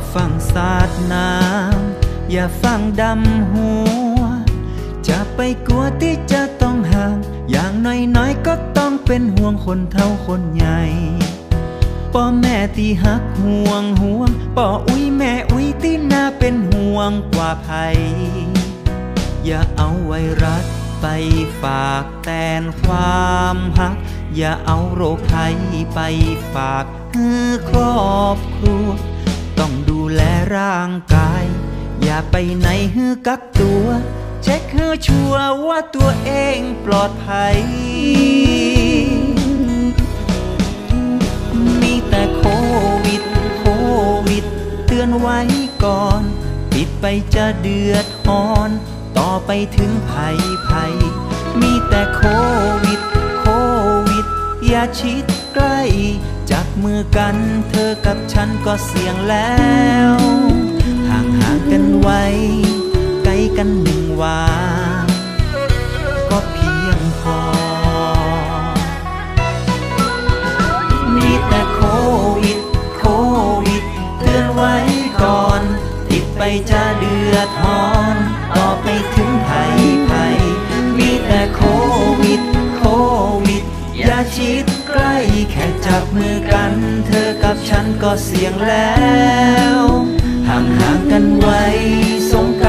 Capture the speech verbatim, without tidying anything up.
ฟังสาดน้ำอย่าฟังดำหัวจะไปกลัวที่จะต้องห่างอย่างน้อยๆก็ต้องเป็นห่วงคนเฒ่าคนใหญ่พ่อแม่ที่หักห่วงห่วงพ่ออุ้ยแม่อุ้ยที่น่าเป็นห่วงกว่าภัยอย่าเอาไวรัสไปฝากแทนความหักอย่าเอาโรคภัยไปฝากให้ครอบครัวต้องดูแลร่างกายอย่าไปไหนให้กักตัวเช็คให้ชัวร์ว่าตัวเองปลอดภัยมีแต่โควิดโควิดเตือนไว้ก่อนติดไปจะเดือดร้อนต่อไปถึงภัยภัยมีแต่โควิดโควิดอย่าชิดใกล้จับมือกันเธอกับฉันก็เสี่ยงแล้วห่างห่างกันไว้ใกล้กันหนึ่งวาก็เพียงพอมีแต่โควิดโควิดเตือนไว้ก่อนติดไปจะเดือดร้อนต่อไปถึงภัยภัยมีแต่โควิดโควิดอย่าชิดใกล้แค่จับมือกันเธอกับฉันก็เสี่ยงแล้วห่างห่างกันไว้สง